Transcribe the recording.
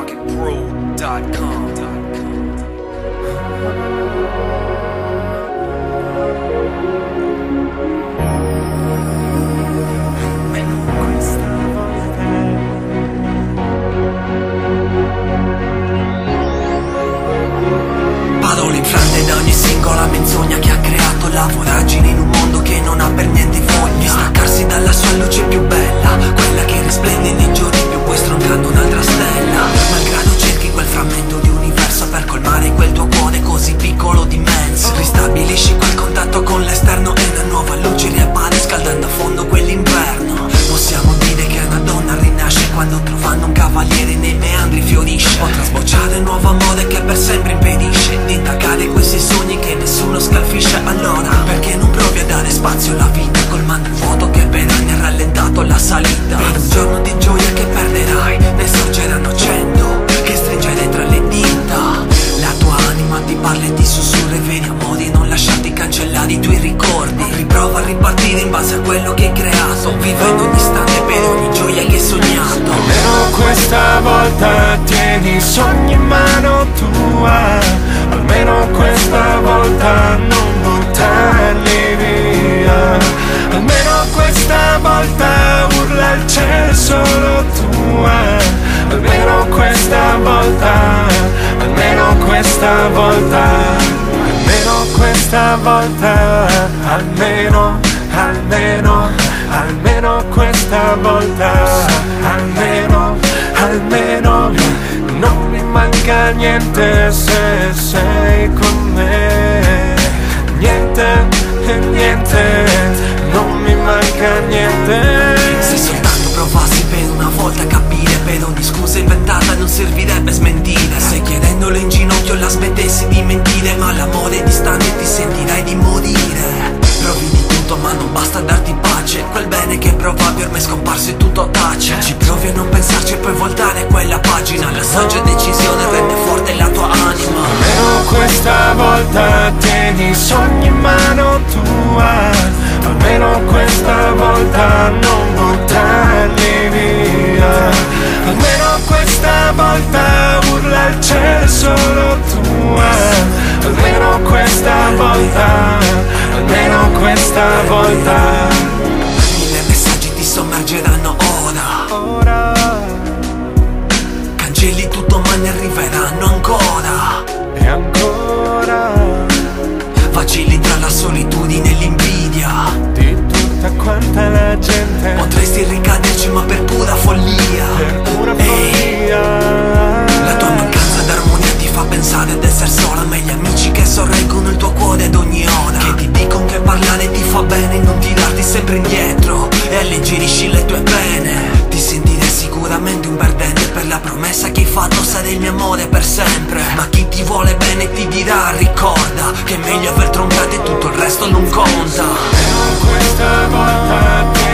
RocketPro.com. Parole infrante da ogni singola menzogna che ha creato la voragine in un mondo che non ha per niente voglia di staccarsi dalla sua luce più bella, quella che risplende nei giorni più bui stroncando un'altra stella. Malgrado cerchi quel frammento di universo per colmare quel tuo cuore così piccolo di immenso, ristabilisci quel contatto con l'esterno e una nuova luce riappare scaldando a fondo quell'inverno. Possiamo dire che una donna rinasce quando trovando un cavaliere nei meandri fiorisce. Potrà sbocciare un nuovo amore che per sempre impedisce di intaccare questi sogni che nessuno scalfisce. Allora perché non provi a dare spazio alla vita, colmando il vuoto che per anni ha rallentato la salita. Per un giorno di gioia che perderai, ne sorgeranno 100 che stringere tra le dita. La tua anima ti parla e ti sussurra i veri amori, non lasciarti cancellare i tuoi ricordi. Riprova a ripartire in base a quello che hai creato, vivendo ogni istante per ogni gioia che hai sognato. Almeno questa volta tieni i sogni in mano tua, almeno questa volta non buttarli via. Almeno questa volta urla il cielo solo tua, almeno questa volta, almeno questa volta, almeno questa volta, almeno, almeno, almeno questa volta, almeno, almeno, non mi manca niente se sei con me, niente, niente, non mi manca niente. Se soltanto provassi per una volta a capire, per ogni scusa inventata non servirebbe smentire. Se chiedendolo in ginocchio la smettessi di mentire, ma l'amore è distante ti sentirai di morire. Provi di tutto ma non basta darti pace, quel bene che provavi ormai è scomparso e tutto tace. Ci provi a non pensarci e poi voltare quella pagina, la saggia decisione rende forte la tua anima. Almeno questa volta tieni i sogni in mano tua, almeno questa volta non buttarli via. Almeno questa volta urla il cielo solo tua, almeno questa volta, almeno questa volta. 1000 messaggi ti sommergeranno ora, cancelli tutto ma ne arriveranno ancora. E ancora Vacilli tra la solitudine e l'invidia di tutta quanta la gente, potresti ricaderci ma per pura follia. per pura Ehi, follia. la tua mancanza d'armonia ti fa pensare ad essere sola, ma gli amici che sorreggono il tuo cuore ad ogni ora, che ti dicono che parlare ti fa bene, non tirarti sempre indietro e alleggerisci le tue pene. Ti sentirai sicuramente un perdente per la promessa che hai fatto, sarai il mio amore per sempre. Ma chi ti vuole bene ti dirà, ricorda che è meglio aver troncato e tutto il resto non conta. Almeno questa volta